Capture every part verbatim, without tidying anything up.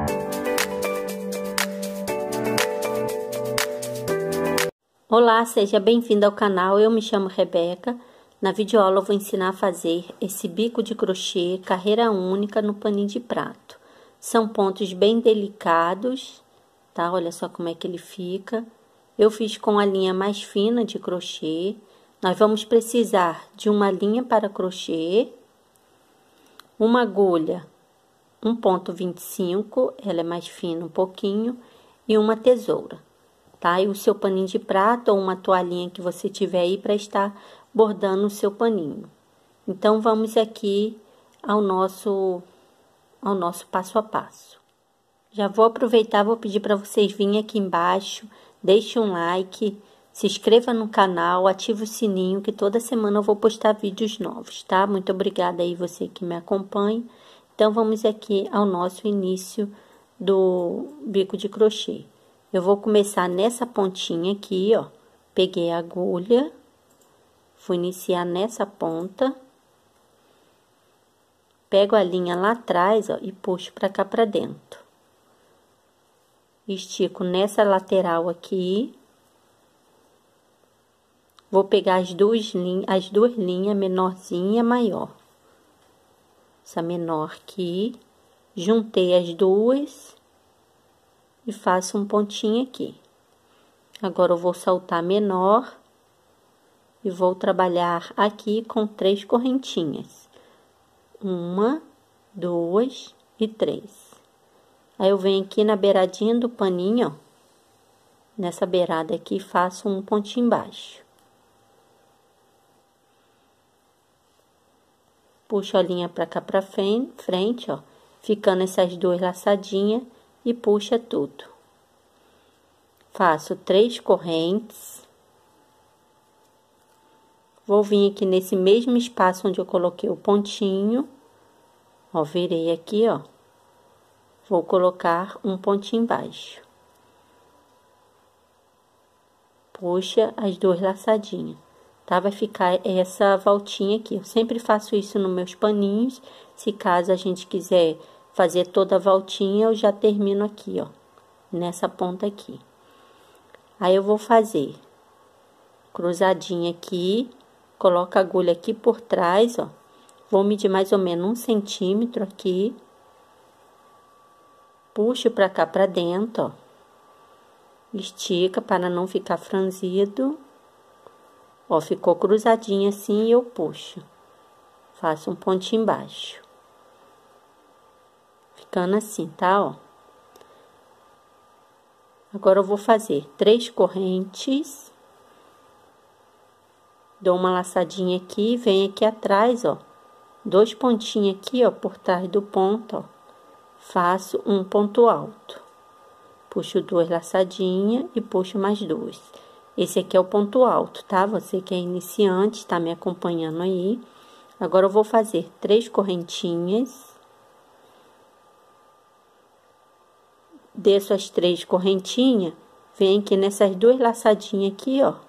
Olá, seja bem-vindo ao canal, eu me chamo Rebeca. Na videoaula eu vou ensinar a fazer esse bico de crochê, carreira única no paninho de prato. São pontos bem delicados, tá? Olha só como é que ele fica. Eu fiz com a linha mais fina de crochê. Nós vamos precisar de uma linha para crochê, uma agulha um ponto vinte e cinco, ela é mais fina um pouquinho, e uma tesoura. Tá? E o seu paninho de prato ou uma toalhinha que você tiver aí para estar bordando o seu paninho. Então, vamos aqui ao nosso, ao nosso passo a passo. Já vou aproveitar, vou pedir para vocês virem aqui embaixo, deixe um like, se inscreva no canal, ative o sininho, que toda semana eu vou postar vídeos novos, tá? Muito obrigada aí você que me acompanha. Então, vamos aqui ao nosso início do bico de crochê. Eu vou começar nessa pontinha aqui, ó. Peguei a agulha, vou iniciar nessa ponta. Pego a linha lá atrás, ó, e puxo pra cá pra dentro. Estico nessa lateral aqui. Vou pegar as duas linhas, as duas linhas, menorzinha e maior. Essa menor aqui, juntei as duas. E faço um pontinho aqui. Agora, eu vou saltar menor e vou trabalhar aqui com três correntinhas. Uma, duas e três. Aí, eu venho aqui na beiradinha do paninho, ó. Nessa beirada aqui, faço um pontinho baixo. Puxo a linha pra cá pra frente, ó. Ficando essas duas laçadinhas. E puxa tudo. Faço três correntes. Vou vir aqui nesse mesmo espaço onde eu coloquei o pontinho. Ó, virei aqui, ó. Vou colocar um pontinho embaixo. Puxa as duas laçadinhas, tá? Vai ficar essa voltinha aqui. Eu sempre faço isso nos meus paninhos. Se caso a gente quiser fazer toda a voltinha, eu já termino aqui, ó, nessa ponta aqui. Aí, eu vou fazer cruzadinha aqui, coloco a agulha aqui por trás, ó. Vou medir mais ou menos um centímetro aqui. Puxo pra cá pra dentro, ó. Estica para não ficar franzido. Ó, ficou cruzadinha assim e eu puxo. Faço um pontinho embaixo. Ficando assim, tá? Ó. Agora, eu vou fazer três correntes. Dou uma laçadinha aqui, venho aqui atrás, ó. Dois pontinhos aqui, ó, por trás do ponto, ó. Faço um ponto alto. Puxo duas laçadinhas e puxo mais duas. Esse aqui é o ponto alto, tá? Você que é iniciante, tá me acompanhando aí. Agora, eu vou fazer três correntinhas. Desço as três correntinhas, venho aqui nessas duas laçadinhas aqui, ó.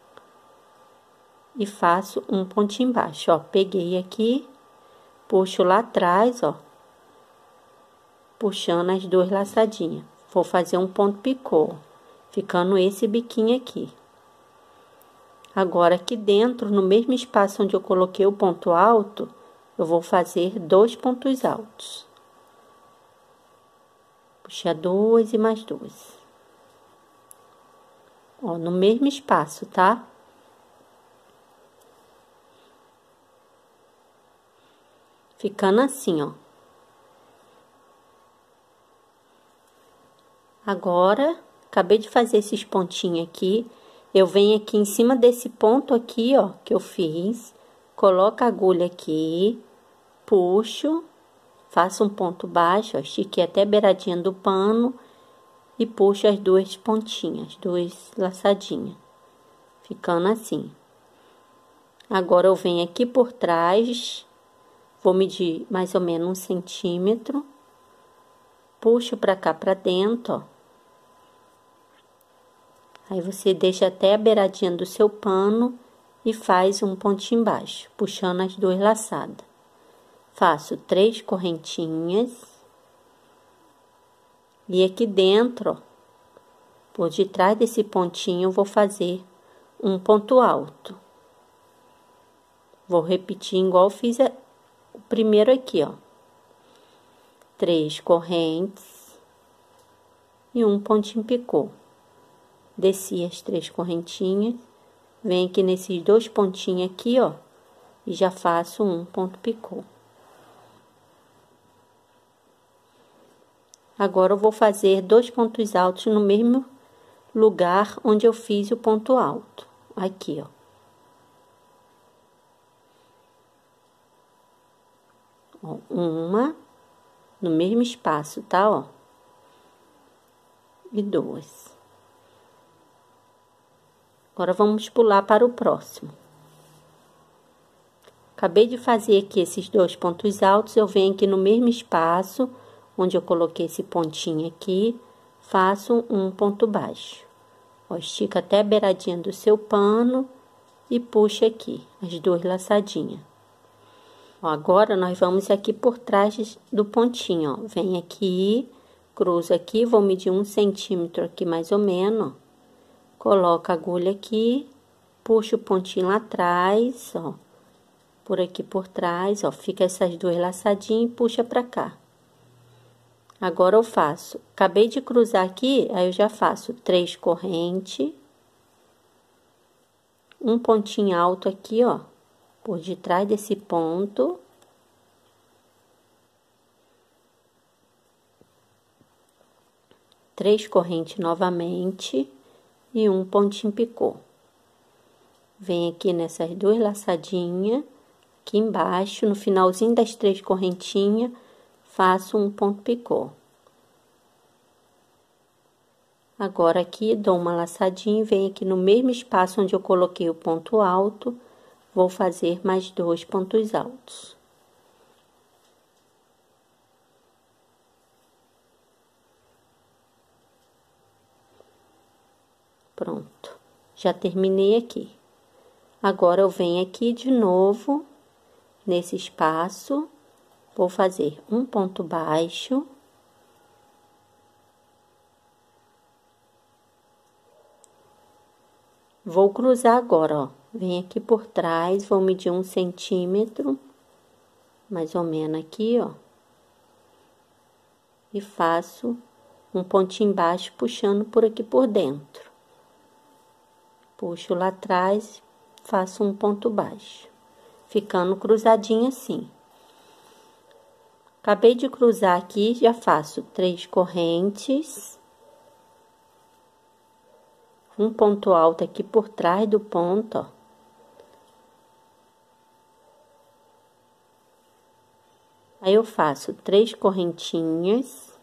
E faço um pontinho embaixo, ó. Peguei aqui, puxo lá atrás, ó. Puxando as duas laçadinhas. Vou fazer um ponto picô, ficando esse biquinho aqui. Agora, aqui dentro, no mesmo espaço onde eu coloquei o ponto alto, eu vou fazer dois pontos altos. Puxa duas e mais duas. Ó, no mesmo espaço, tá? Ficando assim, ó. Agora, acabei de fazer esses pontinhos aqui. Eu venho aqui em cima desse ponto aqui, ó, que eu fiz. Coloco a agulha aqui, puxo. Faço um ponto baixo, ó, estiquei até a beiradinha do pano e puxo as duas pontinhas, duas laçadinhas, ficando assim. Agora, eu venho aqui por trás, vou medir mais ou menos um centímetro, puxo pra cá pra dentro, ó. Aí, você deixa até a beiradinha do seu pano e faz um pontinho embaixo, puxando as duas laçadas. Faço três correntinhas. E aqui dentro, ó, por detrás desse pontinho, eu vou fazer um ponto alto. Vou repetir igual eu fiz o primeiro aqui, ó. Três correntes e um pontinho picô. Desci as três correntinhas, venho aqui nesses dois pontinhos aqui, ó, e já faço um ponto picô. Agora, eu vou fazer dois pontos altos no mesmo lugar onde eu fiz o ponto alto. Aqui, ó. Ó, uma, no mesmo espaço, tá, ó. E duas. Agora, vamos pular para o próximo. Acabei de fazer aqui esses dois pontos altos, eu venho aqui no mesmo espaço onde eu coloquei esse pontinho aqui, faço um ponto baixo. Ó, estica até a beiradinha do seu pano e puxa aqui as duas laçadinhas. Ó, agora, nós vamos aqui por trás do pontinho, ó. Vem aqui, cruza aqui, vou medir um centímetro aqui mais ou menos, ó. Coloca a agulha aqui, puxa o pontinho lá atrás, ó. Por aqui por trás, ó, fica essas duas laçadinhas e puxa pra cá. Agora, eu faço, acabei de cruzar aqui, aí eu já faço três correntes, um pontinho alto aqui, ó, por detrás desse ponto. Três correntes novamente e um pontinho picô. Vem aqui nessas duas laçadinhas, aqui embaixo, no finalzinho das três correntinhas, faço um ponto picô. Agora, aqui, dou uma laçadinha e venho aqui no mesmo espaço onde eu coloquei o ponto alto, vou fazer mais dois pontos altos. Pronto, já terminei aqui. Agora, eu venho aqui de novo, nesse espaço, vou fazer um ponto baixo. Vou cruzar agora, ó. Vem aqui por trás, vou medir um centímetro, mais ou menos aqui, ó. E faço um pontinho baixo, puxando por aqui por dentro. Puxo lá atrás, faço um ponto baixo, ficando cruzadinho assim. Acabei de cruzar aqui, já faço três correntes. Um ponto alto aqui por trás do ponto, ó. Aí, eu faço três correntinhas.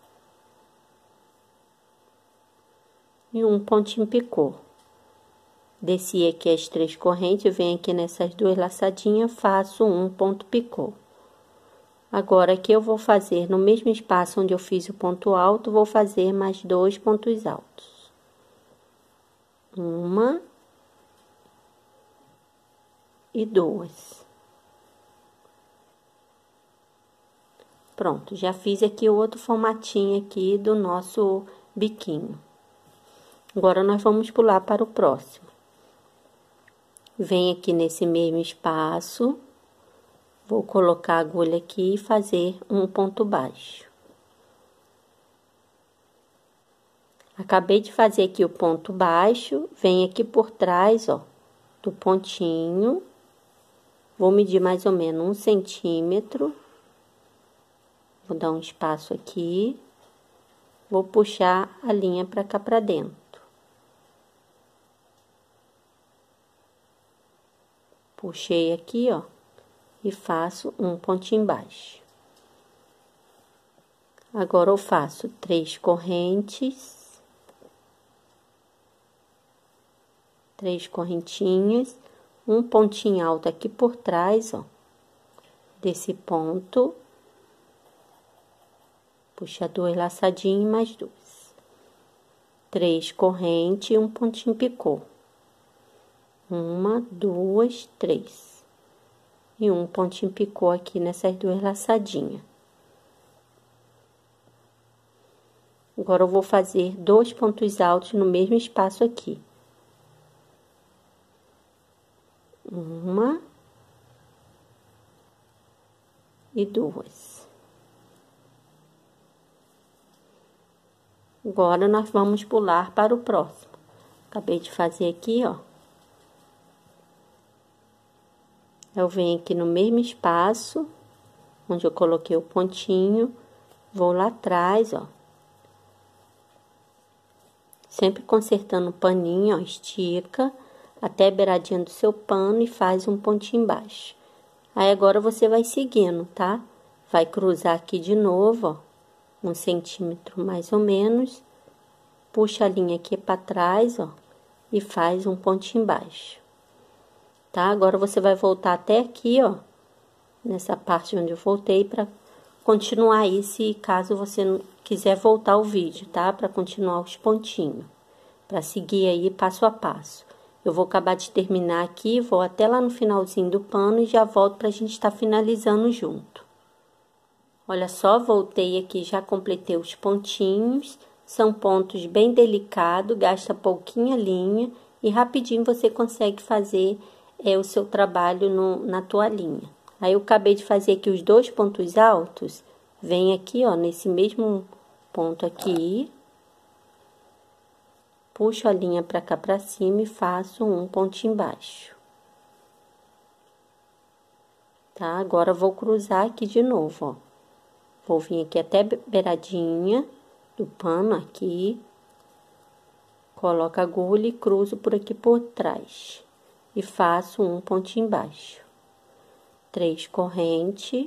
E um pontinho picô. Desci aqui as três correntes, venho aqui nessas duas laçadinhas, faço um ponto picô. Agora, aqui eu vou fazer, no mesmo espaço onde eu fiz o ponto alto, vou fazer mais dois pontos altos. Uma e duas. Pronto, já fiz aqui o outro formatinho aqui do nosso biquinho. Agora, nós vamos pular para o próximo. Vem aqui nesse mesmo espaço, vou colocar a agulha aqui e fazer um ponto baixo. Acabei de fazer aqui o ponto baixo, vem aqui por trás, ó, do pontinho, vou medir mais ou menos um centímetro, vou dar um espaço aqui, vou puxar a linha pra cá pra dentro. Puxei aqui, ó, e faço um pontinho baixo. Agora, eu faço três correntes. Três correntinhas, um pontinho alto aqui por trás, ó, desse ponto. Puxa duas laçadinhas, mais duas. Três correntes e um pontinho picô. Uma, duas, três. E um pontinho picô aqui nessas duas laçadinhas. Agora, eu vou fazer dois pontos altos no mesmo espaço aqui. Uma e duas. Agora, nós vamos pular para o próximo. Acabei de fazer aqui, ó. Eu venho aqui no mesmo espaço, onde eu coloquei o pontinho, vou lá atrás, ó. Sempre consertando o paninho, ó, estica até a beiradinha do seu pano e faz um pontinho embaixo. Aí, agora, você vai seguindo, tá? Vai cruzar aqui de novo, ó, um centímetro mais ou menos. Puxa a linha aqui para trás, ó, e faz um pontinho embaixo. Tá? Agora, você vai voltar até aqui, ó, nessa parte onde eu voltei, para continuar aí, se caso você não quiser voltar o vídeo, tá? Para continuar os pontinhos, para seguir aí passo a passo. Eu vou acabar de terminar aqui, vou até lá no finalzinho do pano e já volto pra gente estar finalizando junto. Olha só, voltei aqui, já completei os pontinhos. São pontos bem delicados, gasta pouquinha linha e rapidinho você consegue fazer é, o seu trabalho no, na toalhinha. Aí, eu acabei de fazer aqui os dois pontos altos, vem aqui, ó, nesse mesmo ponto aqui. Puxo a linha pra cá pra cima e faço um pontinho embaixo. Tá? Agora, vou cruzar aqui de novo, ó. Vou vir aqui até beiradinha do pano aqui. Coloco a agulha e cruzo por aqui por trás. E faço um pontinho embaixo. Três correntes.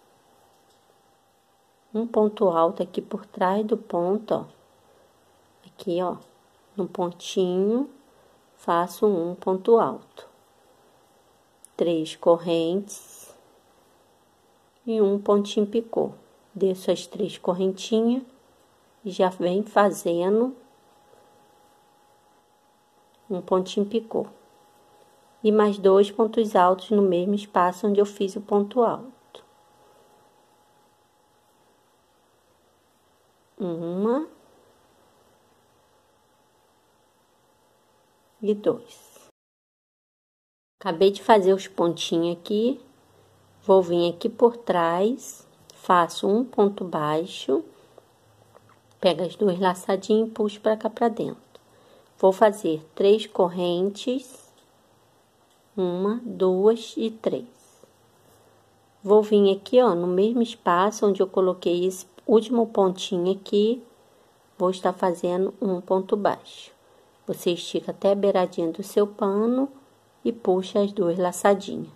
Um ponto alto aqui por trás do ponto, ó. Aqui, ó. No pontinho, faço um ponto alto. Três correntes. E um pontinho picô. Desço as três correntinhas e já vem fazendo um pontinho picô. E mais dois pontos altos no mesmo espaço onde eu fiz o ponto alto. Uma. E dois. Acabei de fazer os pontinhos aqui. Vou vir aqui por trás, faço um ponto baixo, pego as duas laçadinhas e puxo pra cá pra dentro. Vou fazer três correntes, uma, duas e três. Vou vir aqui, ó, no mesmo espaço onde eu coloquei esse último pontinho aqui, vou estar fazendo um ponto baixo. Você estica até a beiradinha do seu pano e puxa as duas laçadinhas.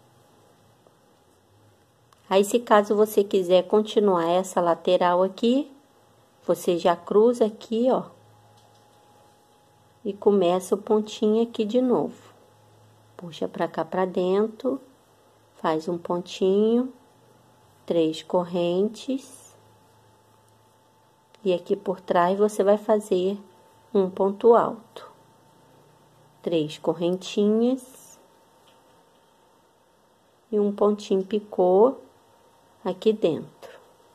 Aí, se caso você quiser continuar essa lateral aqui, você já cruza aqui, ó. E começa o pontinho aqui de novo. Puxa pra cá pra dentro, faz um pontinho, três correntes. E aqui por trás você vai fazer um ponto alto. Três correntinhas. E um pontinho picô aqui dentro.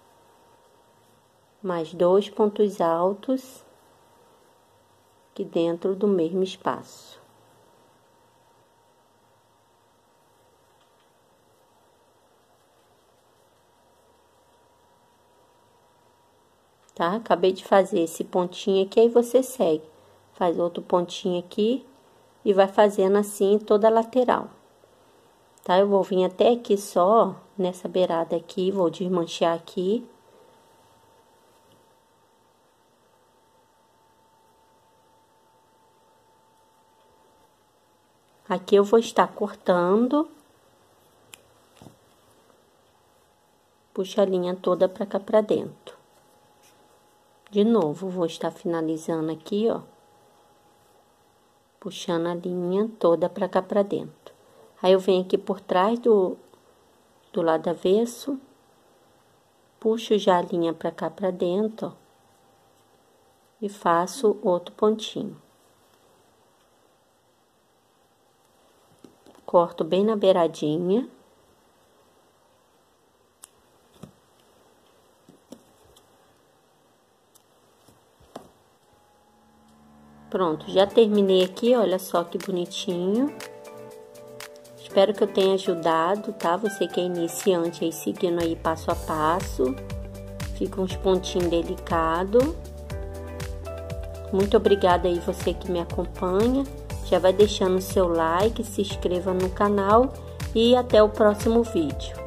Mais dois pontos altos aqui dentro do mesmo espaço. Tá? Acabei de fazer esse pontinho aqui, aí você segue. Faz outro pontinho aqui e vai fazendo assim toda a lateral. Tá? Eu vou vir até aqui só, nessa beirada aqui, vou desmanchar aqui. Aqui eu vou estar cortando. Puxa a linha toda pra cá pra dentro. De novo, vou estar finalizando aqui, ó. Puxando a linha toda pra cá pra dentro. Aí, eu venho aqui por trás do, do lado avesso. Puxo já a linha pra cá pra dentro, ó. E faço outro pontinho. Corto bem na beiradinha. Pronto, já terminei aqui, olha só que bonitinho. Espero que eu tenha ajudado, tá? Você que é iniciante aí, seguindo aí passo a passo. Fica uns pontinhos delicados. Muito obrigada aí você que me acompanha. Já vai deixando o seu like, se inscreva no canal e até o próximo vídeo.